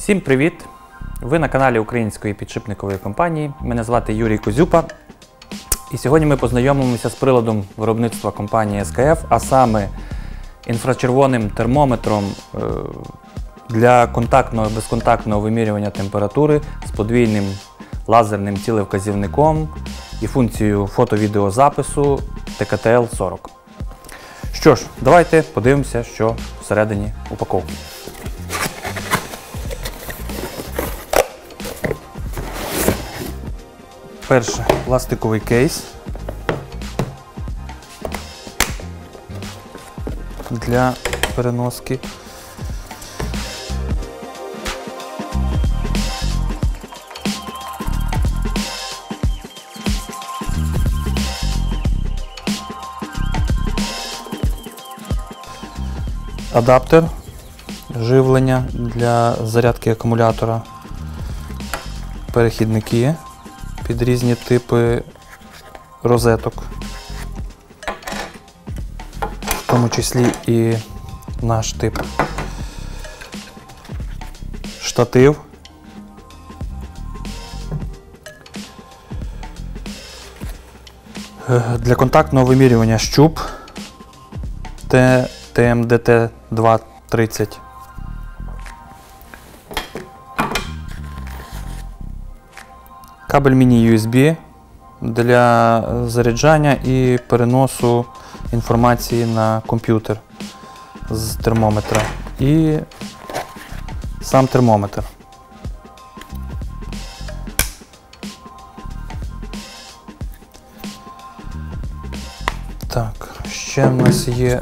Всім привіт! Ви на каналі Української підшипникової компанії. Мене звати Юрій Козюпа. І сьогодні ми познайомимося з приладом виробництва компанії СКФ, а саме інфрачервоним термометром для контактного і безконтактного вимірювання температури з подвійним лазерним цілевказівником і функцією фото-відеозапису TKTL40. Що ж, давайте подивимося, що всередині упаковки. Перше, пластиковий кейс для переноски. Адаптер живлення для зарядки акумулятора, перехідники під різні типи розеток, в тому числі і наш тип. Штатив, для контактного вимірювання щуп TMDT230. Кабель міні-USB для заряджання і переносу інформації на комп'ютер з термометра. І сам термометр. Так, ще в нас є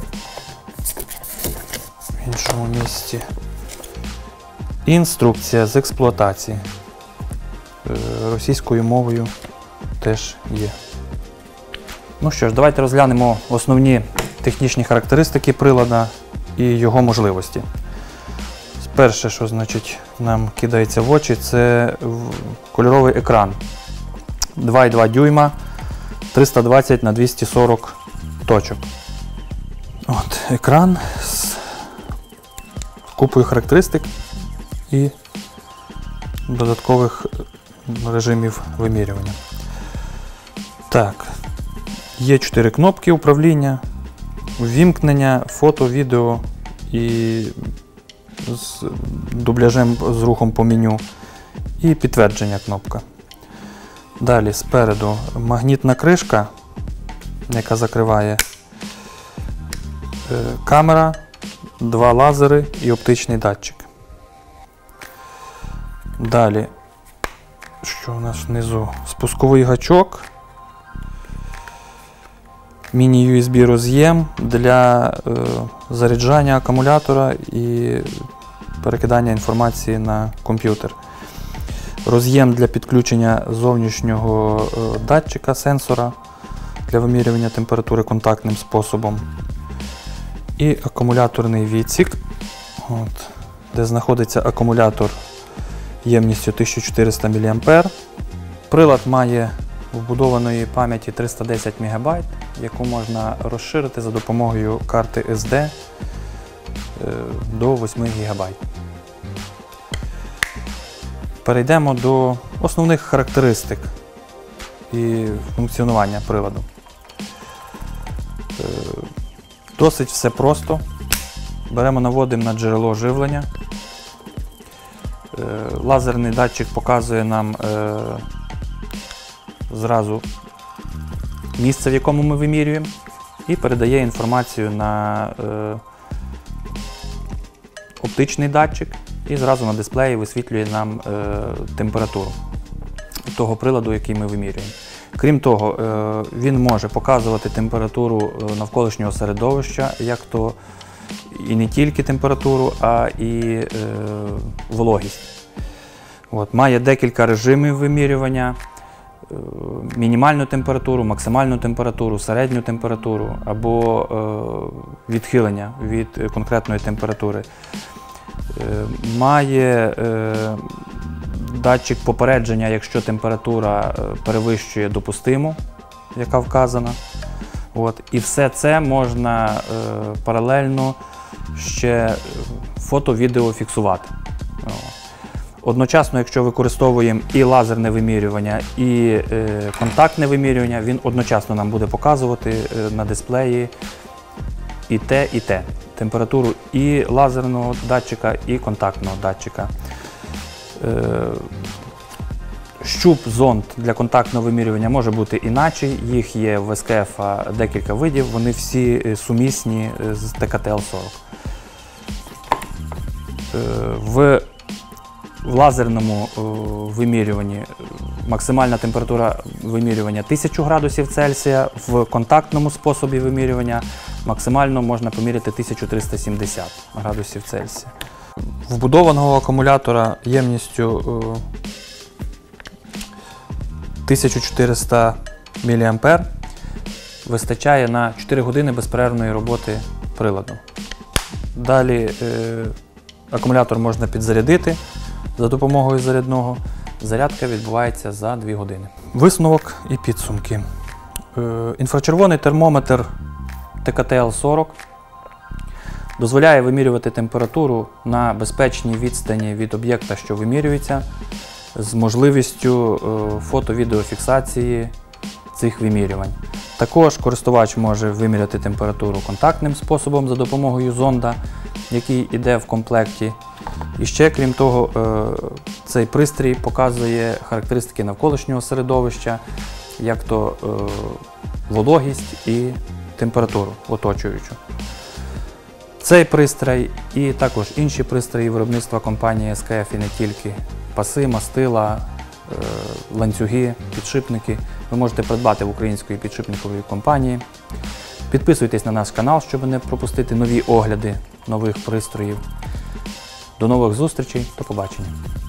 в іншому місці інструкція з експлуатації. Російською мовою теж є. Ну що ж, давайте розглянемо основні технічні характеристики прилада і його можливості. Перше, що значить нам кидається в очі, це кольоровий екран. 2,2 дюйма, 320 на 240 точок. От, екран з купою характеристик і додаткових режимів вимірювання. Так, є 4 кнопки управління, ввімкнення, фото, відео і з дубляжем, з рухом по меню, і підтвердження кнопка. Далі спереду магнітна кришка, яка закриває, камера, 2 лазери і оптичний датчик. Далі, що у нас внизу? Спусковий гачок, міні-USB роз'єм для заряджання акумулятора і перекидання інформації на комп'ютер. Роз'єм для підключення зовнішнього датчика, сенсора для вимірювання температури контактним способом. І акумуляторний відсік, де знаходиться акумулятор ємністю 1400 мА. Прилад має вбудованої пам'яті 310 МБ, яку можна розширити за допомогою карти SD до 8 ГБ. Перейдемо до основних характеристик і функціонування приладу. Досить все просто. Беремо, наводимо на джерело живлення. Лазерний датчик показує нам зразу місце, в якому ми вимірюємо, і передає інформацію на оптичний датчик, і зразу на дисплеї висвітлює нам температуру того приладу, який ми вимірюємо. Крім того, він може показувати температуру навколишнього середовища, як то і не тільки температуру, а і вологість. От, має декілька режимів вимірювання: мінімальну температуру, максимальну температуру, середню температуру або відхилення від конкретної температури. Має датчик попередження, якщо температура перевищує допустиму, яка вказана. От. І все це можна паралельно ще фото-відео фіксувати. Одночасно, якщо використовуємо і лазерне вимірювання, і контактне вимірювання, він одночасно нам буде показувати на дисплеї і те. Температуру і лазерного датчика, і контактного датчика. Щуп зонд для контактного вимірювання може бути інакший. Їх є в СКФ декілька видів, вони всі сумісні з ТКТЛ-40. В лазерному вимірюванні максимальна температура вимірювання 1000 градусів Цельсія, в контактному способі вимірювання максимально можна поміряти 1370 градусів Цельсія. Вбудованого акумулятора ємністю 1400 мА вистачає на 4 години безперервної роботи приладу. Далі акумулятор можна підзарядити за допомогою зарядного. Зарядка відбувається за 2 години. Висновок і підсумки. Інфрачервоний термометр ТКТЛ-40 дозволяє вимірювати температуру на безпечній відстані від об'єкта, що вимірюється, з можливістю фото-відеофіксації цих вимірювань. Також користувач може виміряти температуру контактним способом за допомогою зонда, який йде в комплекті. І ще, крім того, цей пристрій показує характеристики навколишнього середовища, як то вологість і температуру оточуючу. Цей пристрій і також інші пристрої виробництва компанії СКФ і не тільки, паси, мастила, ланцюги, підшипники ви можете придбати в української підшипникової компанії. Підписуйтесь на наш канал, щоб не пропустити нові огляди нових пристроїв. До нових зустрічей, до побачення!